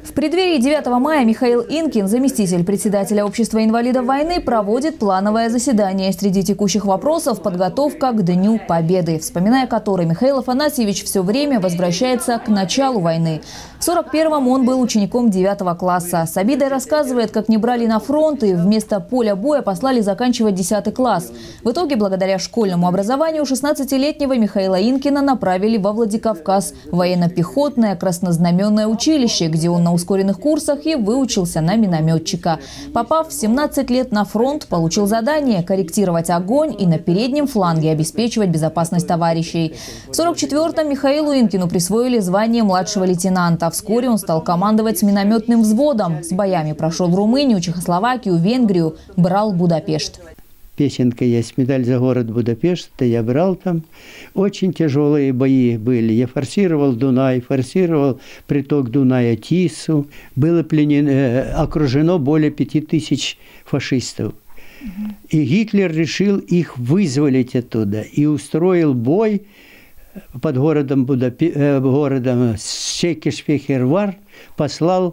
В преддверии 9 мая Михаил Инкин, заместитель председателя Общества инвалидов войны, проводит плановое заседание. Среди текущих вопросов – подготовка к Дню Победы, вспоминая который Михаил Афанасьевич все время возвращается к началу войны. В 41-м он был учеником 9 класса. С обидой рассказывает, как не брали на фронт и вместо поля боя послали заканчивать 10 класс. В итоге, благодаря школьному образованию, 16-летнего Михаила Инкина направили во Владикавказ – военно-пехотное краснознаменное училище, где он на ускоренных курсах и выучился на минометчика. Попав в 17 лет на фронт, получил задание корректировать огонь и на переднем фланге обеспечивать безопасность товарищей. В 44-м Михаилу Инкину присвоили звание младшего лейтенанта. Вскоре он стал командовать минометным взводом. С боями прошел в Румынию, Чехословакию, Венгрию, брал Будапешт. Песенка есть «Медаль за город Будапешт», я брал там. Очень тяжелые бои были. Я форсировал Дунай, форсировал приток Дуная-Тису. Было окружено более 5000 фашистов. И Гитлер решил их вызволить оттуда и устроил бой под городом Секиш-Фехервар, послал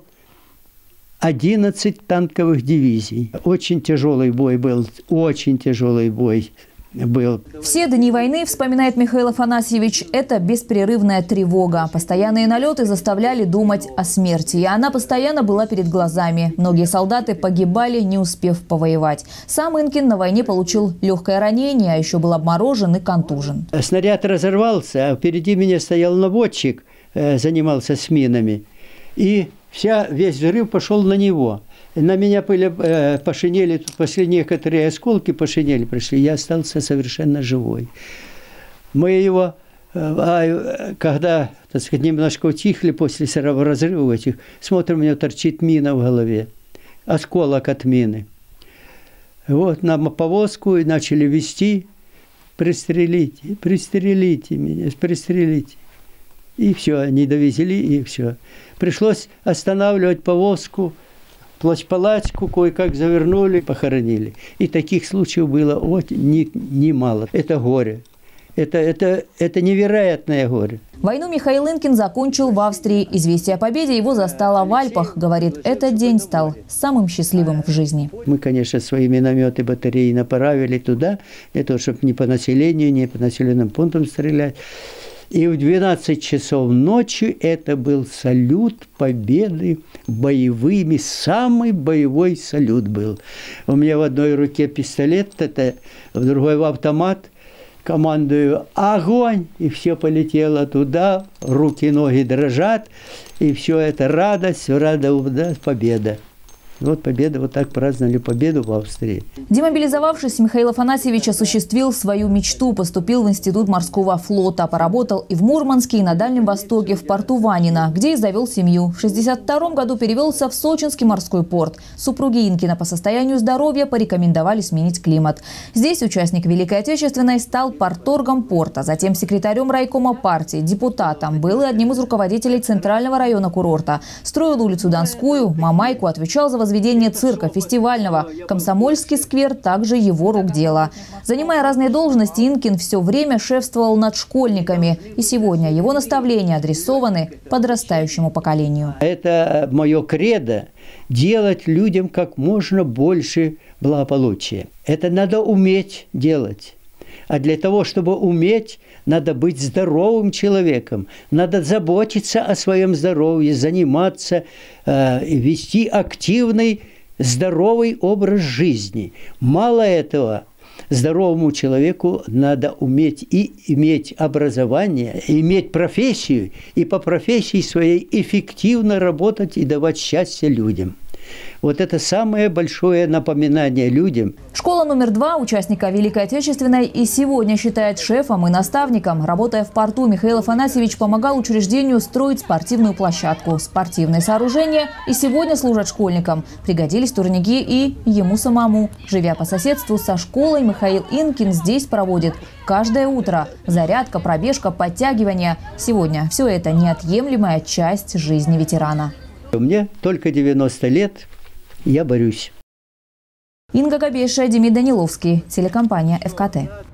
11 танковых дивизий. Очень тяжелый бой был, очень тяжелый бой был. Все дни войны, вспоминает Михаил Афанасьевич, это беспрерывная тревога. Постоянные налеты заставляли думать о смерти, и она постоянно была перед глазами. Многие солдаты погибали, не успев повоевать. Сам Инкин на войне получил легкое ранение, а еще был обморожен и контужен. Снаряд разорвался, а впереди меня стоял наводчик, занимался с минами. И весь взрыв пошел на него. На меня по шинели, после некоторые осколки по шинели пришли, я остался совершенно живой. Мы его, когда, так сказать, немножко утихли после разрыва этих, смотрим, у него торчит мина в голове, осколок от мины. Вот на повозку и начали везти, пристрелите, пристрелите меня, пристрелите. И все, они довезли, и все. Пришлось останавливать повозку, плащ-палатку кое-как завернули, похоронили. И таких случаев было немало. Это горе. Это невероятное горе. Войну Михаил Инкин закончил в Австрии. Известие о победе его застало в Альпах. Говорит, этот день стал самым счастливым в жизни. Мы, конечно, свои минометы, батареи направили туда, для того, чтобы не по населению, не по населенным пунктам стрелять. И в 12 часов ночи это был салют победы боевыми. Самый боевой салют был. У меня в одной руке пистолет, в другой автомат. Командую «Огонь!» И все полетело туда, руки, ноги дрожат. И все это радость, победа. Вот победа, вот так праздновали победу в Австрии. Демобилизовавшись, Михаил Афанасьевич осуществил свою мечту. Поступил в Институт морского флота. Поработал и в Мурманске, и на Дальнем Востоке, в порту Ванино, где и завел семью. В 1962 году перевелся в Сочинский морской порт. Супруги Инкина по состоянию здоровья порекомендовали сменить климат. Здесь участник Великой Отечественной стал парторгом порта, затем секретарем райкома партии, депутатом. Был и одним из руководителей Центрального района курорта. Строил улицу Донскую, Мамайку, отвечал за возведение цирка, фестивального. Комсомольский сквер также его рук дело. Занимая разные должности, Инкин все время шефствовал над школьниками. И сегодня его наставления адресованы подрастающему поколению. Это мое кредо – делать людям как можно больше благополучия. Это надо уметь делать. А для того, чтобы уметь, надо быть здоровым человеком. Надо заботиться о своем здоровье, заниматься, вести активный, здоровый образ жизни. Мало этого, здоровому человеку надо уметь и иметь образование, иметь профессию, и по профессии своей эффективно работать и давать счастье людям. Вот это самое большое напоминание людям. Школа номер 2 участника Великой Отечественной и сегодня считает шефом и наставником. Работая в порту, Михаил Афанасьевич помогал учреждению строить спортивную площадку, спортивные сооружения и сегодня служат школьникам. Пригодились турники и ему самому. Живя по соседству со школой, Михаил Инкин здесь проводит каждое утро. Зарядка, пробежка, подтягивания. Сегодня все это неотъемлемая часть жизни ветерана. Мне только 90 лет, я борюсь. Инга Габеша, Демид Даниловский, телекомпания ФКТ.